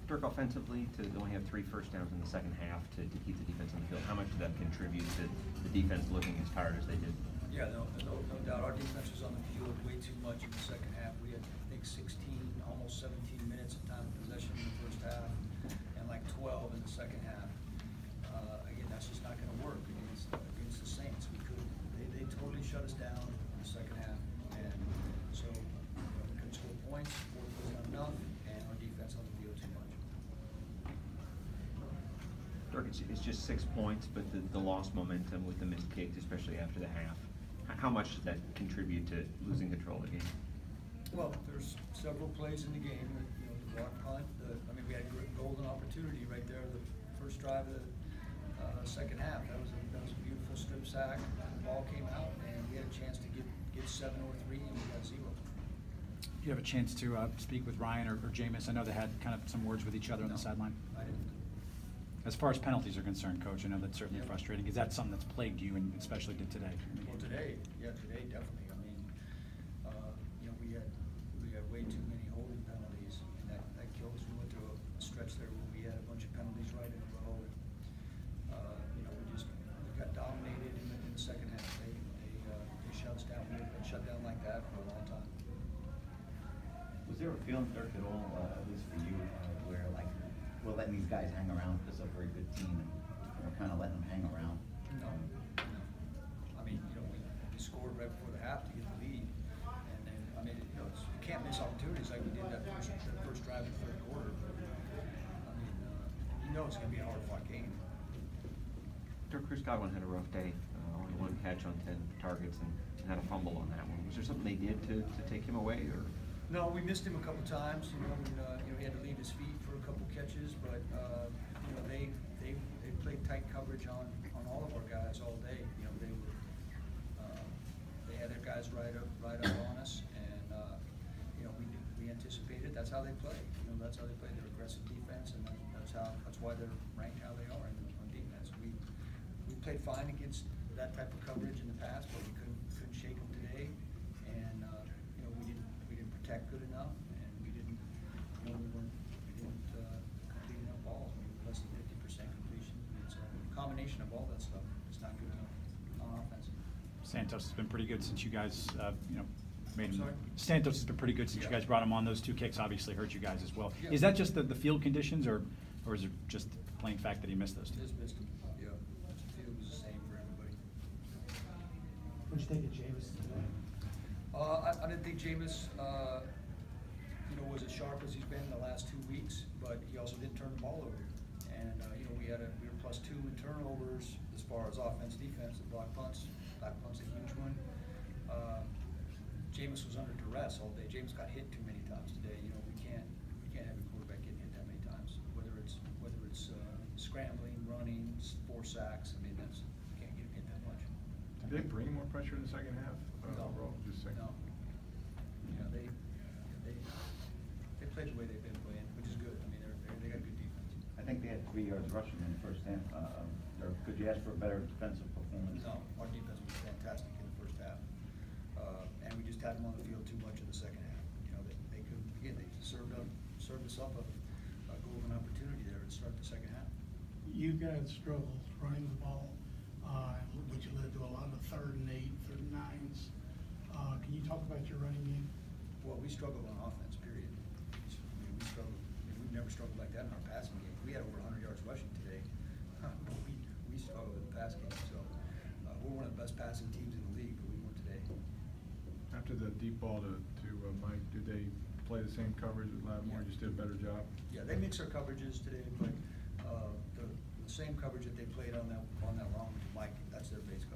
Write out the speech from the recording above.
Dirk, offensively, to only have 3 first downs in the second half to keep the defense on the field, how much did that contribute to the defense looking as tired as they did? Yeah, no doubt. Our defense was on the field way too much in the second half. We had, I think, 16, almost 17 minutes of time of possession in the first half, and like 12 in the second half. Again, that's just not going to work against the Saints. They totally shut us down in the second half, and so we couldn't score points. Fourth was not enough, and our defense on the field too much. Dirk, it's just 6 points, but the lost momentum with the missed kicks, especially after the half. How much does that contribute to losing control of the game? Well, there's several plays in the game. The block punt. We had a golden opportunity right there. The first drive of the second half. That was a beautiful strip sack. The ball came out, and we had a chance to get 7 or 3, and we got 0. Do you have a chance to speak with Ryan or Jameis? I know they had kind of some words with each other on the sideline. I didn't. As far as penalties are concerned, Coach, I know that's certainly frustrating. Is that something that's plagued you, and especially today? Well, today definitely. We had way too many holding penalties, and that killed us. We went through a stretch there where we had a bunch of penalties right in a row. And, we got dominated in the second half. They shut us down. We had been shut down like that for a long time. Was there a feeling, Dirk, at all, at least for you, where like we're letting these guys hang around because they're a very good team, and we're kind of letting them hang around? No. We scored right before the half to get the lead, and then you can't miss opportunities like we did that first drive in the third quarter. But it's going to be a hard-fought game. Dirk, Chris Godwin had a rough day. Only 1 catch on 10 targets and had a fumble on that one. Was there something they did to take him away, or? No, we missed him a couple times. He had to leave his feet for a couple catches, but they played tight coverage on all of our guys all day. They had their guys right up on us, and we anticipated. That's how they play. That's how they play. They're aggressive defense, and that's why they're ranked how they are on defense. We played fine against that type of coverage in the past, but we couldn't shake them today, and we didn't protect good enough, and we didn't complete enough balls. Less than 50% completion. It's a combination of all that stuff. It's not good enough on offense. Santos has been pretty good since you guys, made him. Sorry? Santos has been pretty good since you guys brought him on. Those 2 kicks obviously hurt you guys as well. Yeah. Is that just the field conditions, or is it just the plain fact that he missed those 2? Just missed him. Yeah, the field was the same for everybody. What'd you think of Jameis today? I didn't think Jameis, was as sharp as he's been in the last 2 weeks, but he also didn't turn the ball over. And we were +2 in turnovers as far as offense, defense, and block punts. Block punts a huge one. Jameis was under duress all day. Jameis got hit too many times today. We can't have a quarterback getting hit that many times. Whether it's scrambling, running, 4 sacks. You can't get him hit that much. Did they bring more pressure in the second half? No. Overall, just second. No. They played the way they've been playing, which is good. They got good defense. I think they had 3 yards rushing in the first half. Could you ask for a better defensive performance? No, our defense was fantastic in the first half, and we just had them on the field too much in the second half. They could again. They served us up a golden opportunity there to start the second half. You guys struggled running the ball, which led to a lot of 3rd and 8, 3rd and 9s. Can you talk about your running game? Well, we struggled on offense, period. We struggled. We've never struggled like that in our passing game. We had over 100 yards rushing today. We struggled in the pass game. So we're one of the best passing teams in the league, but we weren't today. After the deep ball to Mike, did they play the same coverage as Lattimore? Just did a better job? Yeah, they mix their coverages today, but the same coverage that they played on that long to Mike, that's their base